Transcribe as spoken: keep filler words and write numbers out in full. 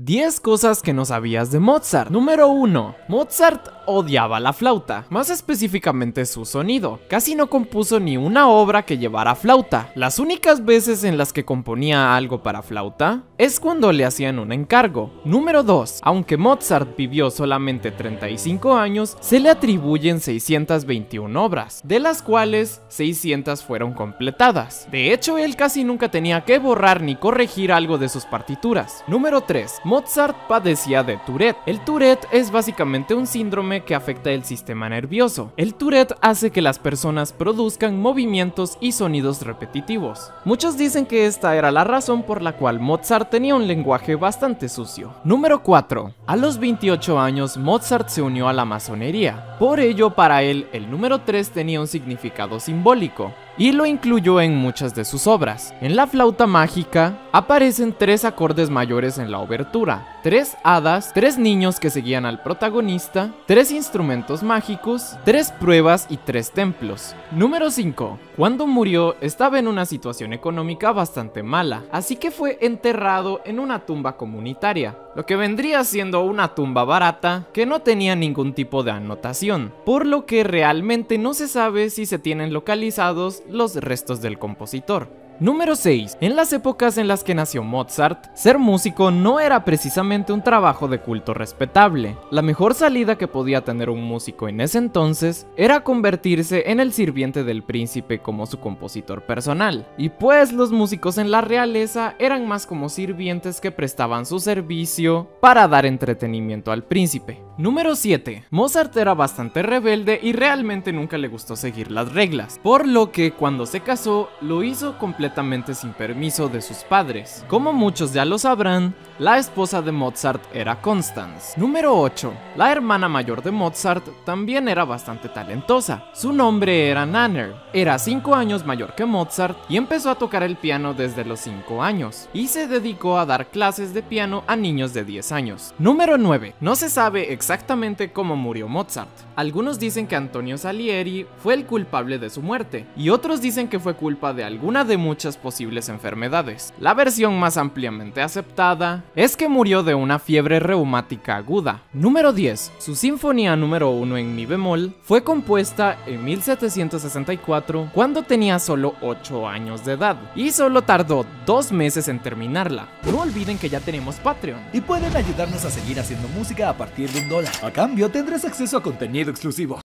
diez cosas que no sabías de Mozart. Número uno. Mozart odiaba la flauta, más específicamente su sonido. Casi no compuso ni una obra que llevara flauta. Las únicas veces en las que componía algo para flauta es cuando le hacían un encargo. Número dos. Aunque Mozart vivió solamente treinta y cinco años, se le atribuyen seiscientas veintiuna obras, de las cuales seiscientas fueron completadas. De hecho, él casi nunca tenía que borrar ni corregir algo de sus partituras. Número tres. Mozart padecía de Tourette. El Tourette es básicamente un síndrome que afecta el sistema nervioso. El Tourette hace que las personas produzcan movimientos y sonidos repetitivos. Muchos dicen que esta era la razón por la cual Mozart tenía un lenguaje bastante sucio. Número cuatro. A los veintiocho años, Mozart se unió a la masonería. Por ello, para él, el número tres tenía un significado simbólico y lo incluyó en muchas de sus obras. En la flauta mágica aparecen tres acordes mayores en la obertura, tres hadas, tres niños que seguían al protagonista, tres instrumentos mágicos, tres pruebas y tres templos. Número cinco. Cuando murió estaba en una situación económica bastante mala, así que fue enterrado en una tumba comunitaria, lo que vendría siendo una tumba barata que no tenía ningún tipo de anotación, por lo que realmente no se sabe si se tienen localizados los restos del compositor. Número seis. En las épocas en las que nació Mozart, ser músico no era precisamente un trabajo de culto respetable. La mejor salida que podía tener un músico en ese entonces era convertirse en el sirviente del príncipe como su compositor personal, y pues los músicos en la realeza eran más como sirvientes que prestaban su servicio para dar entretenimiento al príncipe. Número siete. Mozart era bastante rebelde y realmente nunca le gustó seguir las reglas, por lo que cuando se casó lo hizo completamente sin permiso de sus padres. Como muchos ya lo sabrán, la esposa de Mozart era Constance. Número ocho. La hermana mayor de Mozart también era bastante talentosa. Su nombre era Nannerl. Era cinco años mayor que Mozart y empezó a tocar el piano desde los cinco años y se dedicó a dar clases de piano a niños de diez años. Número nueve. No se sabe exactamente cómo murió Mozart. Algunos dicen que Antonio Salieri fue el culpable de su muerte y otros dicen que fue culpa de alguna de muchas posibles enfermedades. La versión más ampliamente aceptada es que murió de una fiebre reumática aguda. Número diez. Su sinfonía número uno en mi bemol fue compuesta en mil setecientos sesenta y cuatro cuando tenía solo ocho años de edad y solo tardó dos meses en terminarla. No olviden que ya tenemos Patreon y pueden ayudarnos a seguir haciendo música a partir de un dólar. A cambio tendrás acceso a contenido exclusivo.